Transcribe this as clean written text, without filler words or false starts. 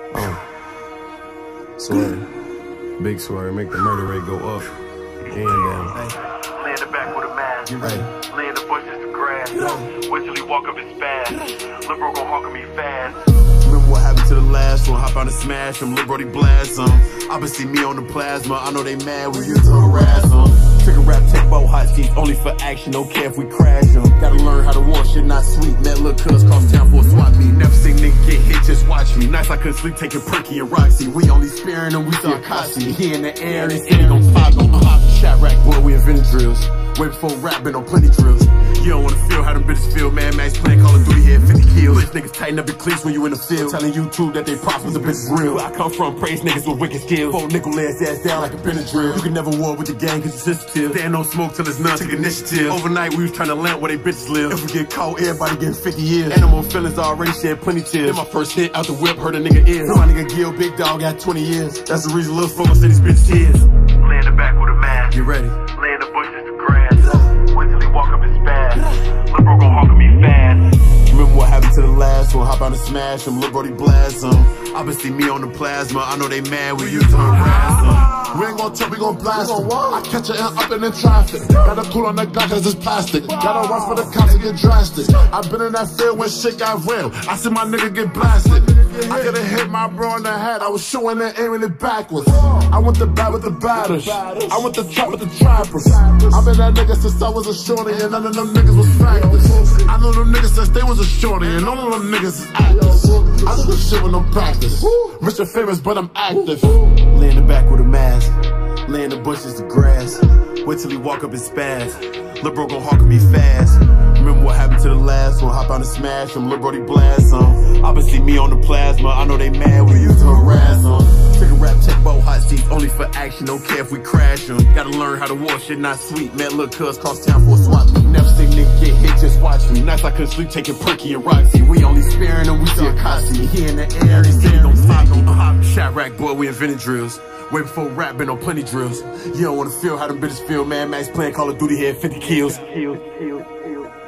Swerve. Big swerve, make the murder rate go up and down. Lay in the back with a mask. Lay in the bushes to grass. Wait till he walk up and spaz. Lil' bro gon' hawk me fast. Remember what happened to the last one? Hop out and smash them. Lil' brody blast them. Obviously me on the plasma. I know they mad when you to harass them. Trigger rap, take bow hot seats only for action. Don't care if we crash them. Gotta learn how to want shit not sweet. Met lil' cuz cross town for a swap meet. Never seen nigga get hit, just watch me. Nights I couldn't sleep, taking Perky and Roxy. We only sparing them, we still Kasi. He in the air, they say he gon' pop, Shot rack, boy, we invented drills. Way before rap, been on plenty drills. You don't wanna feel how them bitches feel. Mad Max playing Call of Duty here, 50 kills. Bitch niggas tighten up your cleats when you in the field. Telling YouTube that they prosper, the bitch is real. Where I come from, praise niggas with wicked skills. Four nickel ass down like a Benadryl. You can never war with the gang cause you're sensitive. There ain't no smoke till it's none, take initiative. Overnight we was trying to land where they bitches live. If we get caught, everybody getting 50 years. Animal feelings already shed plenty tears. Then my first hit out the whip hurt a nigga ear. My nigga Gil, big dog, got 20 years. That's the reason Lil Fo said these bitches tears. Lay in the back with a mask. Get ready. Lay in the bushes to grass. Wait till he walk up and spaz. Lil' bro gon' hawk me fast. Remember what happened to the last one? Hop out and smash them. Lil' brody blast them. Obviously me on the plasma. I know they mad when you to harass them. We ain't gon' tell, we gon' blast them. I catch her up in the traffic. Gotta cool on that Glock cause it's plastic. Gotta run for the cops to get drastic. I been in that field when shit got real. I see my nigga get blasted. I could've hit my bro in the head. I was shooting and aiming it backwards. I went to bat with the batters. I went to trap with the trappers. I been that nigga since I was a shorty and none of them niggas was factors. I know them niggas since they was a shorty and none of them niggas is actors. I do this shit with no practice. Rich and famous, but I'm active. Lay in the back with a mask. Lay in the bushes to grass. Wait till he walk up and spaz. Lil' bro gon' hawk me fast. Remember what happened to the last one? Hop out and smash them. Lil' brody blast them. Obviously me on the plasma. I know they mad when you to harass them. Trigger rap, check bow hot seats only for action. Don't care if we crash them. Gotta learn how to war shit not sweet. Met lil' cuz cross town for a swap meet. Never seen nigga get hit, just watch me. Nights I couldn't sleep, taking Perky and Roxy. We only sparing them, we still Kasi. He in the air, they say he gon' pop. Shot rack, boy, we invented drills. Way before rap, been on plenty drills. You don't wanna feel how them bitches feel. Mad Max playing Call of Duty here, 50 kills.